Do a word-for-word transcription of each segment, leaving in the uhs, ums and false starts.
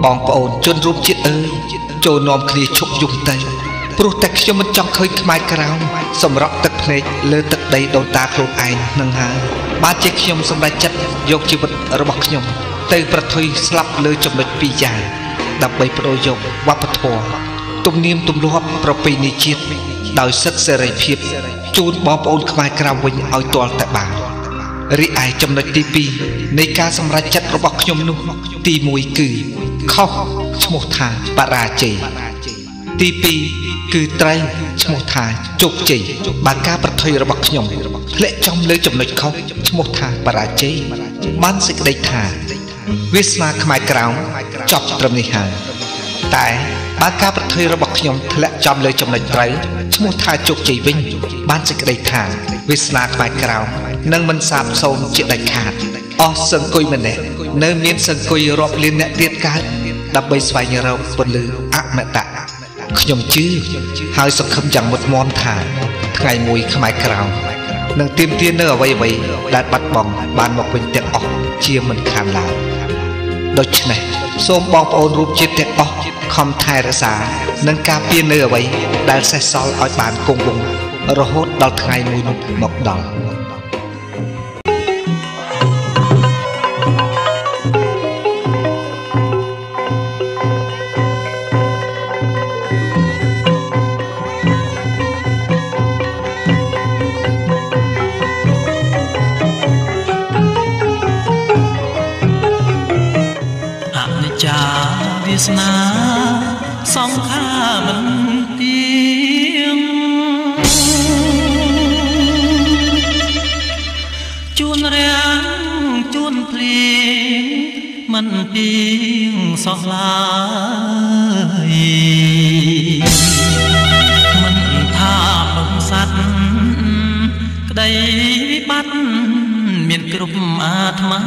បងប្អូនជនរួមជាតិអើយចូលនាំគ្នាឈប់យំទៅព្រោះតែខ្ញុំមិនចង់ឃើញខ្មែរក្រោមសម្រក់ទឹកភ្នែកលើទឹកដីដូនតាខ្លួនឯងនឹងហើយបានជាខ្ញុំសម្រេចចិត្តយកជីវិតរបស់ខ្ញុំទៅប្រថុយស្លាប់លើចំណុចពីរយ៉ាងដើម្បីបដូរយកវប្បធម៌ទំនៀមទម្លាប់ប្រពៃណីជាតិដោយសិទ្ធិសេរីភាពជូនបងប្អូនខ្មែរក្រៅវិញឲ្យទាល់តែបានរីឯចំណុចទីពីរនៃការសម្រេចចិត្តរបស់ខ្ញុំនោះទីមួយគឺខុសឈ្មោះថាបរាជ័យទីពីរគឺត្រូវឈ្មោះថាជោគជ័យបើការប្រថុយរបស់ខ្ញុំធ្លាក់ចំលើចំណុចខុសឈ្មោះថាបរាជ័យបានសេចក្តីថាវាសនាខ្មែរក្រោមចប់ត្រឹមនេះហើយតែបើការប្រថុយរបស់ខ្ញុំធ្លាក់ចំលើចំណុចត្រូវឈ្មោះថាជោគជ័យវិញបានសេចក្តីថាវាសនាខ្មែរក្រោមនឹងមិនសាបសូន្យជាដាច់ខាតអស់សង្គយម្នាក់នៅមានសង្គយរាប់លានអ្នកទៀតកើតដើម្បីស្វែងរកពន្លឺអមតៈខ្ញុំជឿហើយសង្ឃឹមយ៉ាងមុតមមថាថ្ងៃមួយខ្មែរក្រោមនឹងទាមទារនៅអ្វីអ្វីដែលបាត់បង់បានមកវិញទាំងអស់ជាមិនខានឡើយដូច្នេះសូមបងប្អូនរួមជាតិទាំងអស់ខំថែរក្សានិងការពារនៅអ្វីដែលសេសសល់ឲ្យបានគង់វង្សរហូតដល់ថ្ងៃមួយនោះមកដល់វាសនាសង្ខារមិនទៀងជួនរាំងជួនភ្លៀងមិនទៀងសោះឡើយមិនថាបំសัตว์ក្តីវិបត្តិមានគ្រប់អាត្មា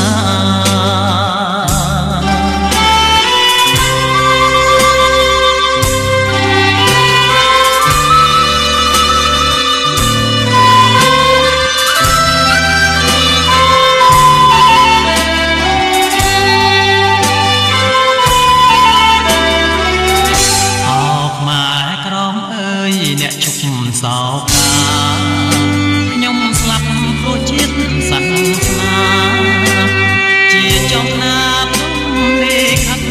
សោកខ្ញុំស្លាប់ព្រោះជាតិសាសនាជាចំណាប់នៃខិត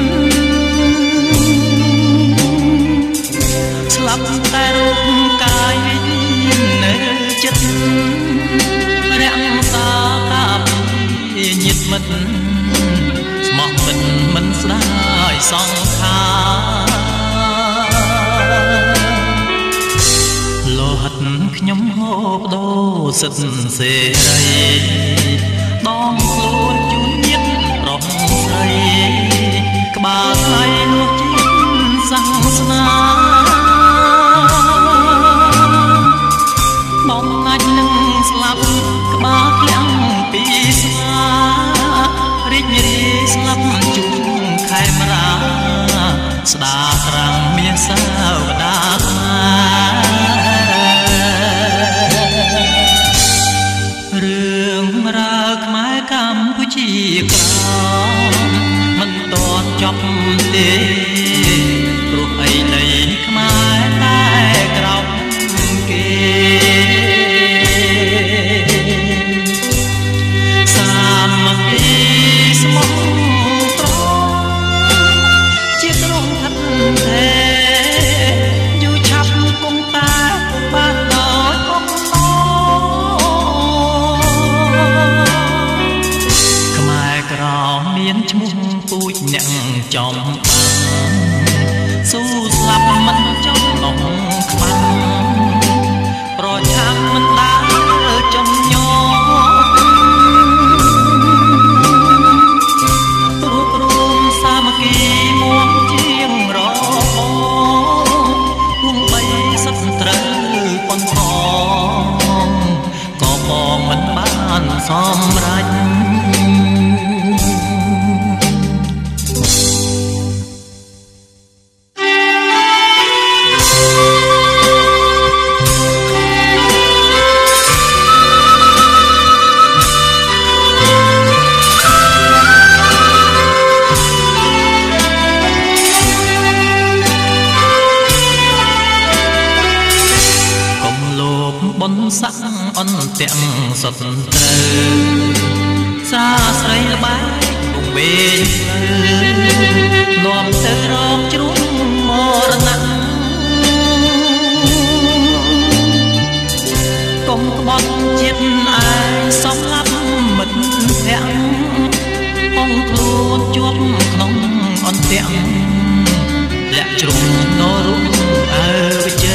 ស្លាប់តែរូបកាយវិញ្ញាណនៅចិត្តរក្សាការពារញាតិមិត្តស្មោះពិតមិនស្ដាយសង្ខារលោហិតខ្ញុំហូបដូរសិទ្ធិសេរីដងខ្លួនជូនញាតិប្រុសស្រីក្បាលថ្លៃនោះជាតិសាសនាបងណាច់នឹងស្លាប់ក្បាលក្លាំងពីស្មារីករាយស្លាប់ជុំខេមរាស្ដាត្រាំងមានសាវតារឿងរ៉ាវខ្មែរកម្ពុជាក្រោមមិនតន់ចប់ទេព្រោះអីនៃខ្មែរតែក្រោមគេសាមគ្គីស្មោះត្រង់ជាត្រង់ថាទេយូរឆាប់គង់តែបានដោយអបមានឈ្មោះពូជអ្នកចំស៊ូស្លាប់មិនចំនងខ្វាំងប្រឆាំងមិនដើរចំញោរួបរวมសាមគ្គីមួងជាងរបងគង់បីសិទ្ធត្រូវប៉ុនផងក៏បងមិនបានសម្រេចទាំងសុទ្ធត្រូវសាស្រីល្បែងវងវែងនាំទៅរកជ្រុំមរណៈកុំក្បត់ចិត្តឯងសំឡាប់មិត្តភក្តិអង្គខ្លួនជាប់ក្នុងអន្ទាក់លាក់ជ្រុំនរុំអើវិជ័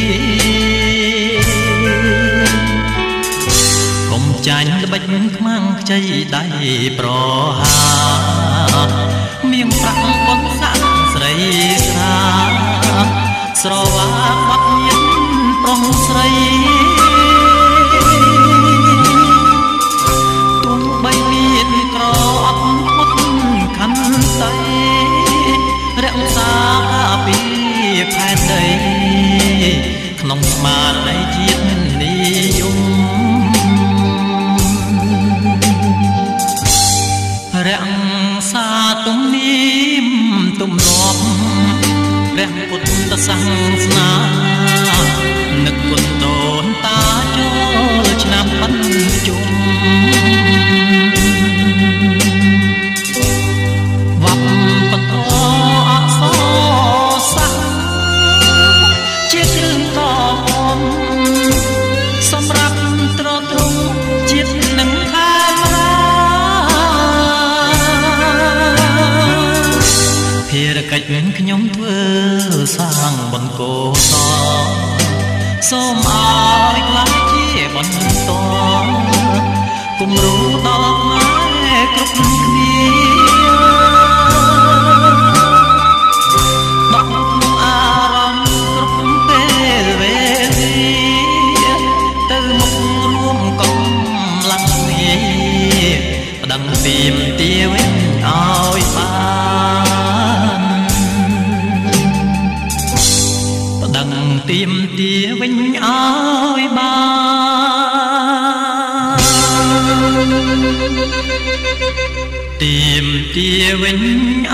យកុំចាញ់ល្បិចខ្មាំងខ្ចីដៃប្រហាមៀងប្រាក់បនសាក់ស្រីស្រាស្រវាបាត់ញៀនប្រុសស្រីទុំបីមានក្រអត់មុតខន្តីរក្សាការពីផែនដីក្នុងស្មារតីជាតិនិយមរក្សាទំនៀមទំលាប់ព្រះពុទ្ធសាសនានឹកគុណដូនតាចូលឆ្នាំបញ្ជុំវប្បបន្តអក្សរសាស្ត្រជាគ្រឿងតមសម្រាប់ត្រទ្រង់ជាតិនឹងខារាភារកិច្ចខ្ញុំធ្វើសាងបុណ្យកុសលសូមឲ្យខ្លាចជាបន្តគំរូដល់ខ្មែរគ្រប់គ្នាដកក្នុងអារម្មណ៍គ្រប់ពេលវេលាទៅមុខរួមកម្លាំងគ្នាប្តឹងទាមទារវិញឲ្យបានប្តឹងទាមទារវិញឲ្យបានទាមទារវិញ